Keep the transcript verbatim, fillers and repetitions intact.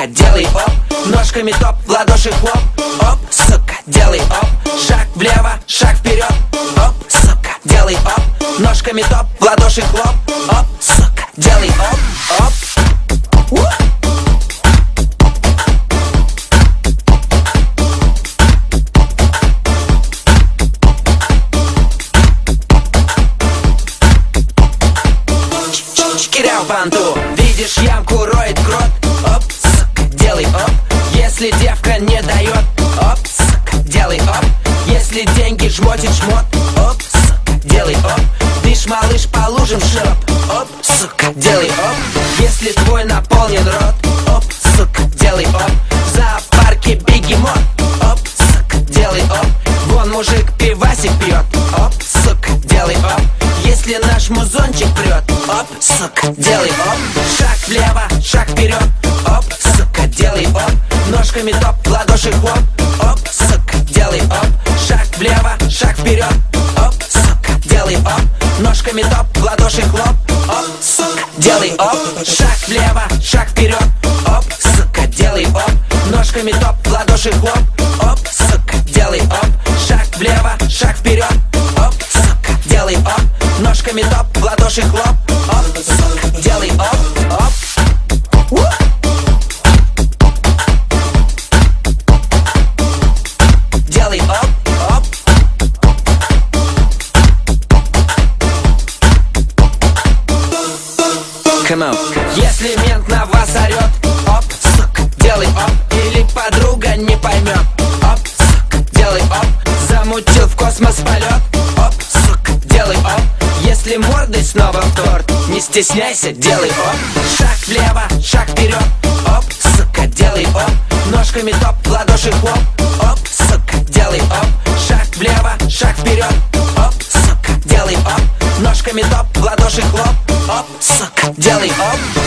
сука, делай оп. Ножками топ, в ладоши хлоп. Оп, сука, делай оп. Шаг влево, шаг вперед. Оп, сука, делай оп. Ножками топ, в ладоши хлоп. Оп, сука, делай оп, оп. Банту. Видишь ямку, роет крот. Оп, сука, делай оп. Если девка не дает. Оп, сука, делай оп. Если деньги жмотит жмот. Оп, сука, делай оп. Дышь, малыш, по лужам широп. Оп, сука, делай оп. Если твой наполнен рот. Оп, сука, делай оп. В зоопарке бегемот. Оп, сука, делай оп. Вон мужик пивасик пьет. Оп, сука, делай оп. Если наш музончик прет. Оп, сука, делай оп. Шаг влево, шаг вперед. Оп, сука, делай оп. Ножками топ, в ладоши хлоп. Оп, сука, делай оп. Шаг влево, шаг вперед. Оп, сука, делай оп. Ножками топ, в ладоши хлоп. Оп, сука, делай оп. Шаг влево, шаг вперед. Оп, сука, делай оп. Ножками топ, в ладоши хлоп. Оп, сука, делай оп. Шаг влево, шаг вперед. Оп, сука, делай оп. Ножками топ, в ладоши хлоп. Оп, сука, делай оп, оп. Делай оп, оп. Come on. Если мент на вас орет. Оп, сука, делай оп. Или подруга не поймет. Оп, сука, делай оп. Замутил в космос полет. Оп, сука, делай оп. Если мордой снова в торт, не стесняйся, делай оп. Шаг влево, шаг вперед. Оп, сука, делай оп. Ножками топ, в ладоши хлоп. Оп, сука, делай оп. Шаг влево, шаг вперед. Оп, сука, делай оп. Ножками топ, в ладоши хлоп. Оп, сука, делай оп.